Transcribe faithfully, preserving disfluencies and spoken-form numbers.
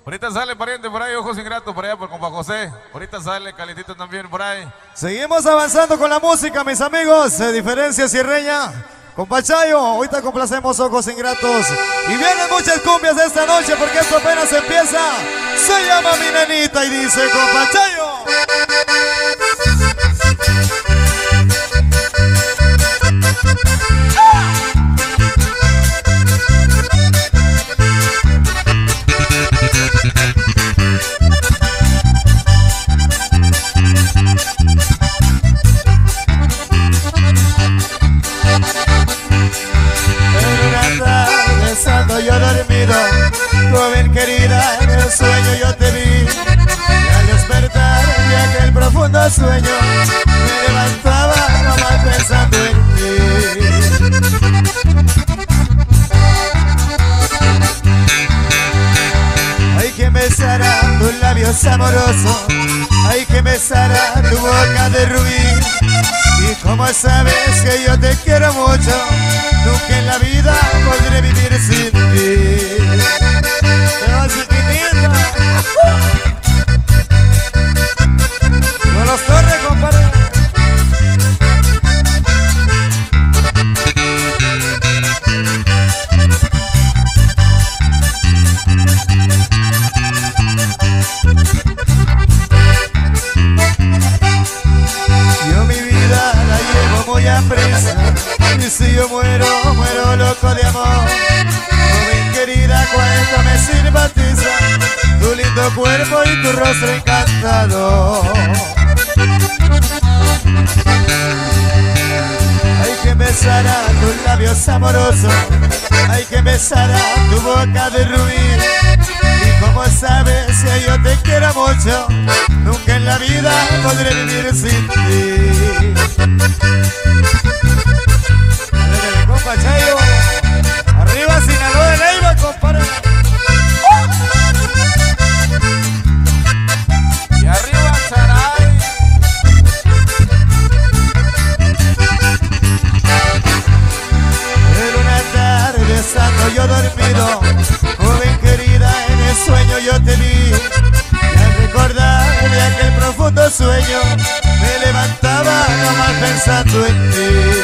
Ahorita sale pariente por ahí, ojos ingratos por allá por compa José. Ahorita sale calentito también por ahí. Seguimos avanzando con la música, mis amigos. De Diferencia Sierreña. Compa Chayo, ahorita complacemos Ojos Ingratos. Y vienen muchas cumbias de esta noche porque esto apenas empieza. Se llama Mi Nenita y dice compa Chayo. Yo dormido, joven querida, en el sueño yo te vi. Y al despertar de aquel profundo sueño, me levantaba nomás pensando en ti. Hay que besará tus labios amorosos, hay que besará tu boca de rubí. Y como sabes que yo te quiero mucho, nunca en la vida podré vivir sin ti. Te vas, chiquitita. Con los Torres, compadre. Yo mi vida la llevo muy a prisa, y si yo muero, muero loco de amor. Joven querida, cuánto me simpatiza tu lindo cuerpo y tu rostro encantador. Hay que besar a tus labios amorosos, hay que besar a tu boca de rubí. Y como sabes que yo te quiero mucho, nunca en la vida podré vivir sin ti. Dale, compa Chayo. Arriba Sinaloa de Leiva, compadre. Y arriba Charay. En una tarde santo yo dormido, joven querida, en el sueño yo te vi. Y al recordar de aquel profundo sueño, me levantaba nomás pensando en ti.